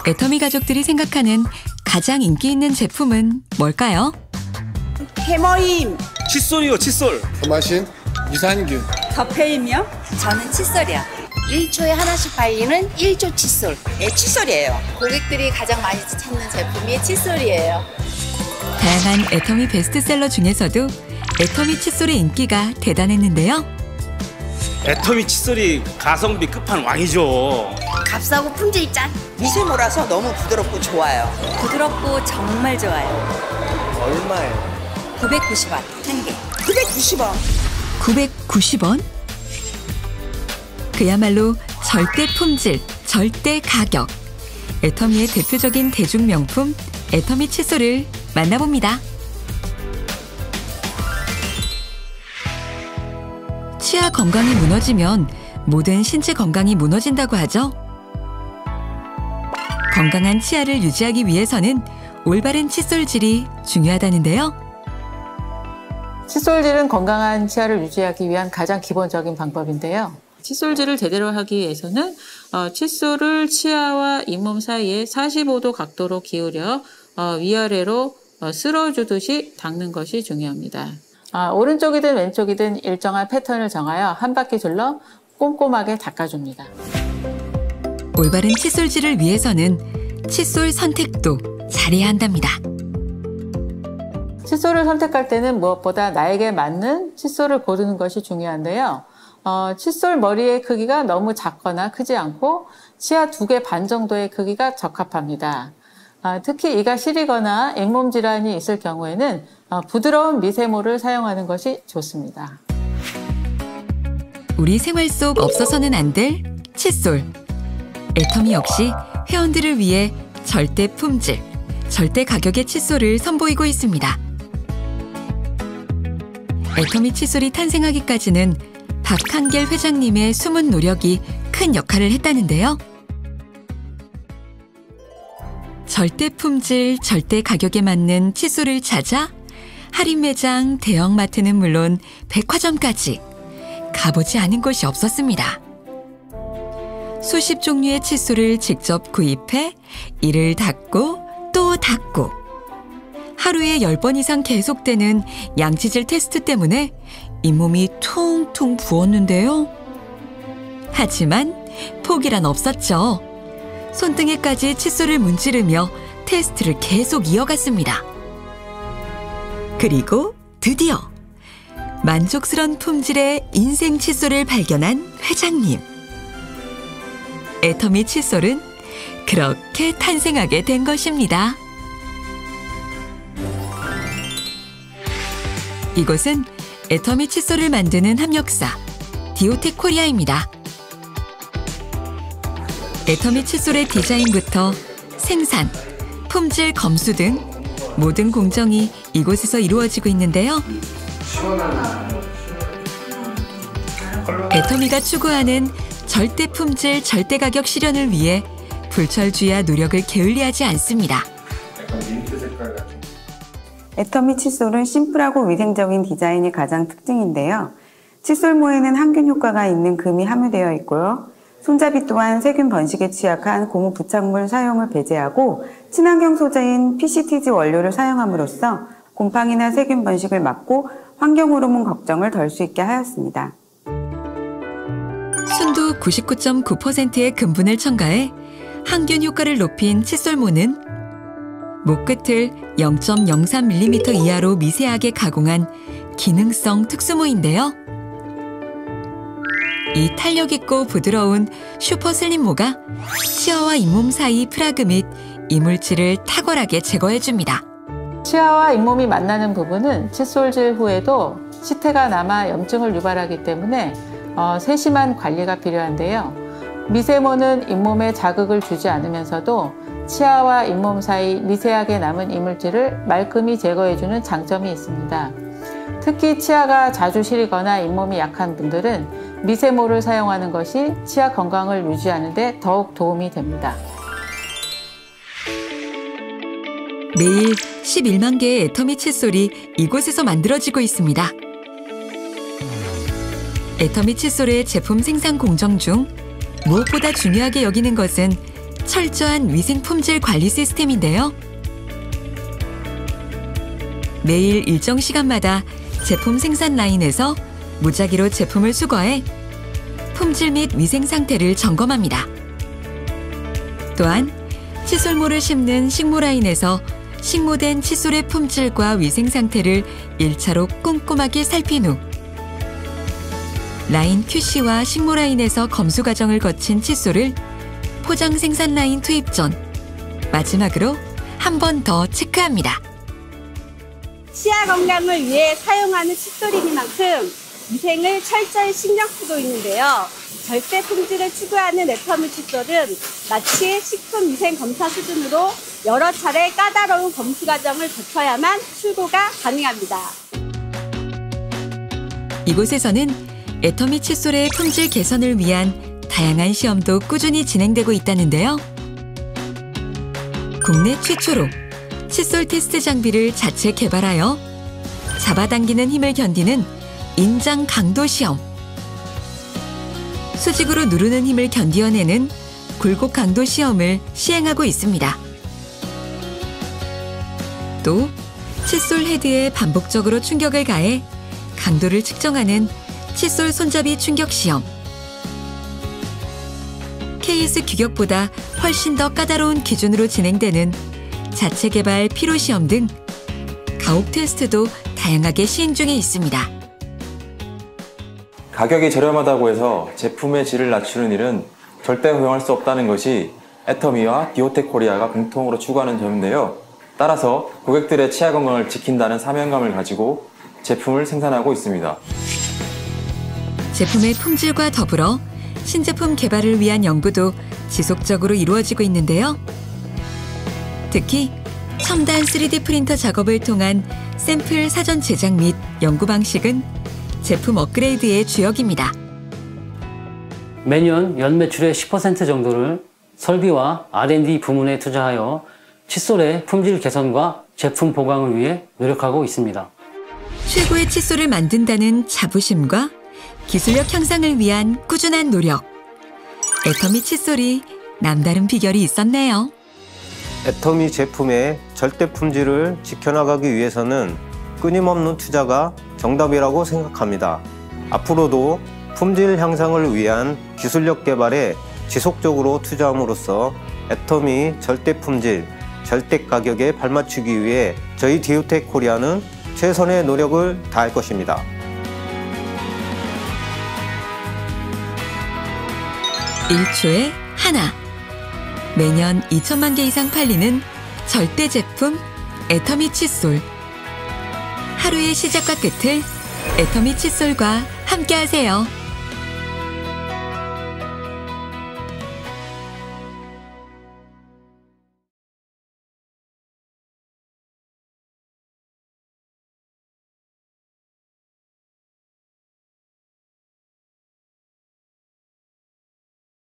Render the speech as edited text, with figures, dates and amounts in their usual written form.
애터미 가족들이 생각하는 가장 인기 있는 제품은 뭘까요? 해모임. 칫솔이요, 칫솔. 더마신, 유산균. 더페임이요? 저는 칫솔이요. 1초에 하나씩 발리는 1초 칫솔. 네, 칫솔이에요. 고객들이 가장 많이 찾는 제품이 칫솔이에요. 다양한 애터미 베스트셀러 중에서도 애터미 칫솔의 인기가 대단했는데요. 애터미 칫솔이 가성비 끝판왕이죠. 값싸고 품질 짠. 미세모라서 너무 부드럽고 좋아요. 부드럽고 정말 좋아요. 얼마예요? 990원 한 개. 990원. 990원? 그야말로 절대 품질, 절대 가격. 애터미의 대표적인 대중명품 애터미 칫솔을 만나봅니다. 치아 건강이 무너지면 모든 신체 건강이 무너진다고 하죠. 건강한 치아를 유지하기 위해서는 올바른 칫솔질이 중요하다는데요. 칫솔질은 건강한 치아를 유지하기 위한 가장 기본적인 방법인데요. 칫솔질을 제대로 하기 위해서는 칫솔을 치아와 잇몸 사이에 45도 각도로 기울여 위아래로 쓸어주듯이 닦는 것이 중요합니다. 오른쪽이든 왼쪽이든 일정한 패턴을 정하여 한 바퀴 둘러 꼼꼼하게 닦아줍니다. 올바른 칫솔질을 위해서는 칫솔 선택도 잘해야 한답니다. 칫솔을 선택할 때는 무엇보다 나에게 맞는 칫솔을 고르는 것이 중요한데요. 칫솔 머리의 크기가 너무 작거나 크지 않고 치아 2개 반 정도의 크기가 적합합니다. 특히 이가 시리거나 잇몸 질환이 있을 경우에는 부드러운 미세모를 사용하는 것이 좋습니다. 우리 생활 속 없어서는 안 될 칫솔. 애터미 역시 회원들을 위해 절대 품질, 절대 가격의 칫솔을 선보이고 있습니다. 애터미 칫솔이 탄생하기까지는 박한길 회장님의 숨은 노력이 큰 역할을 했다는데요. 절대 품질, 절대 가격에 맞는 칫솔을 찾아 할인 매장, 대형마트는 물론 백화점까지 가보지 않은 곳이 없었습니다. 수십 종류의 칫솔을 직접 구입해 이를 닦고 또 닦고 하루에 10번 이상 계속되는 양치질 테스트 때문에 잇몸이 퉁퉁 부었는데요. 하지만 포기란 없었죠. 손등에까지 칫솔을 문지르며 테스트를 계속 이어갔습니다. 그리고 드디어 만족스러운 품질의 인생 칫솔을 발견한 회장님. 애터미 칫솔은 그렇게 탄생하게 된 것입니다. 이곳은 애터미 칫솔을 만드는 협력사 디오텍 코리아입니다. 애터미 칫솔의 디자인부터 생산, 품질 검수 등 모든 공정이 이곳에서 이루어지고 있는데요. 애터미가 추구하는 절대 품질, 절대 가격 실현을 위해 불철주야 노력을 게을리하지 않습니다. 애터미 칫솔은 심플하고 위생적인 디자인이 가장 특징인데요. 칫솔모에는 항균 효과가 있는 금이 함유되어 있고요. 손잡이 또한 세균 번식에 취약한 고무 부착물 사용을 배제하고 친환경 소재인 PCTG 원료를 사용함으로써 곰팡이나 세균 번식을 막고 환경 호르몬 걱정을 덜 수 있게 하였습니다. 순도 99.9%의 금분을 첨가해 항균 효과를 높인 칫솔모는 목끝을 0.03mm 이하로 미세하게 가공한 기능성 특수모인데요. 이 탄력있고 부드러운 슈퍼 슬림모가 치아와 잇몸 사이 프라그 및 이물질을 탁월하게 제거해줍니다. 치아와 잇몸이 만나는 부분은 칫솔질 후에도 시태가 남아 염증을 유발하기 때문에 세심한 관리가 필요한데요. 미세모는 잇몸에 자극을 주지 않으면서도 치아와 잇몸 사이 미세하게 남은 이물질을 말끔히 제거해주는 장점이 있습니다. 특히 치아가 자주 시리거나 잇몸이 약한 분들은 미세모를 사용하는 것이 치아 건강을 유지하는 데 더욱 도움이 됩니다. 매일 11만 개의 애터미 칫솔이 이곳에서 만들어지고 있습니다. 애터미 칫솔의 제품 생산 공정 중 무엇보다 중요하게 여기는 것은 철저한 위생 품질 관리 시스템인데요. 매일 일정 시간마다 제품 생산 라인에서 무작위로 제품을 수거해 품질 및 위생 상태를 점검합니다. 또한 칫솔모를 심는 식모 라인에서 식모된 칫솔의 품질과 위생 상태를 1차로 꼼꼼하게 살핀 후 라인 QC와 식모 라인에서 검수 과정을 거친 칫솔을 포장 생산 라인 투입 전 마지막으로 한 번 더 체크합니다. 치아 건강을 위해 사용하는 칫솔이니만큼 위생을 철저히 신경 쓰고 있는데요. 절대 품질을 추구하는 애터미 칫솔은 마치 식품위생검사 수준으로 여러 차례 까다로운 검수 과정을 거쳐야만 출고가 가능합니다. 이곳에서는 애터미 칫솔의 품질 개선을 위한 다양한 시험도 꾸준히 진행되고 있다는데요. 국내 최초로 칫솔 테스트 장비를 자체 개발하여 잡아당기는 힘을 견디는 인장 강도 시험, 수직으로 누르는 힘을 견디어내는 굴곡 강도 시험을 시행하고 있습니다. 또 칫솔 헤드에 반복적으로 충격을 가해 강도를 측정하는 칫솔 손잡이 충격 시험, KS 규격보다 훨씬 더 까다로운 기준으로 진행되는 자체 개발 피로 시험 등 가혹 테스트도 다양하게 시행 중에 있습니다. 가격이 저렴하다고 해서 제품의 질을 낮추는 일은 절대 허용할 수 없다는 것이 애터미와 디오텍 코리아가 공통으로 추구하는 점인데요. 따라서 고객들의 치아 건강을 지킨다는 사명감을 가지고 제품을 생산하고 있습니다. 제품의 품질과 더불어 신제품 개발을 위한 연구도 지속적으로 이루어지고 있는데요. 특히 첨단 3D 프린터 작업을 통한 샘플 사전 제작 및 연구 방식은 제품 업그레이드의 주역입니다. 매년 연매출의 10% 정도를 설비와 R&D 부문에 투자하여 칫솔의 품질 개선과 제품 보강을 위해 노력하고 있습니다. 최고의 칫솔을 만든다는 자부심과 기술력 향상을 위한 꾸준한 노력. 애터미 칫솔이 남다른 비결이 있었네요. 애터미 제품의 절대 품질을 지켜나가기 위해서는 끊임없는 투자가 정답이라고 생각합니다. 앞으로도 품질 향상을 위한 기술력 개발에 지속적으로 투자함으로써 애터미 절대 품질, 절대 가격에 발맞추기 위해 저희 디오텍 코리아는 최선의 노력을 다할 것입니다. 1초에 하나. 매년 2천만 개 이상 팔리는 절대 제품 애터미 칫솔. 하루의 시작과 끝을 애터미 칫솔과 함께하세요.